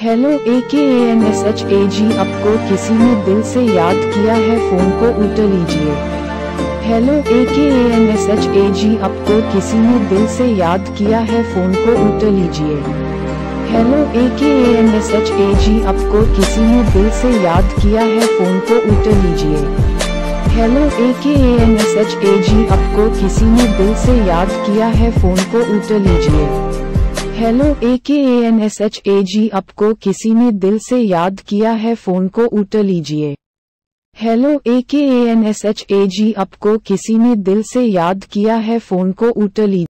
Hello AKANSHAG आपको किसी ने दिल से याद किया है, फोन को उठा लीजिए। हेलो AKANSHAG आपको किसी ने दिल से याद किया है, फोन को उठा लीजिए। हेलो AKANSHAG आपको किसी ने दिल से याद किया है, फोन को उठा लीजिए। हेलो AKANSHAG आपको किसी ने दिल से याद किया है, फोन को उठा लीजिए। हेलो AKANSHAG आपको किसी ने दिल से याद किया है, फोन को उठा लीजिए। हेलो AKANSHAG आपको किसी ने दिल से याद किया है, फोन को उठा लीजिए।